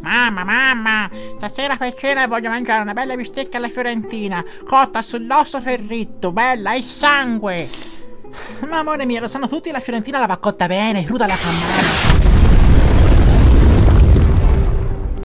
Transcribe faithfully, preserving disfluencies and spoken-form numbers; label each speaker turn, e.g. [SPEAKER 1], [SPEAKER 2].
[SPEAKER 1] Mamma, mamma, stasera per cena voglio mangiare una bella bistecca alla fiorentina, cotta sull'osso ferritto, bella e sangue. Ma amore mio, lo sanno tutti, la fiorentina la va cotta bene, cruda la fa male.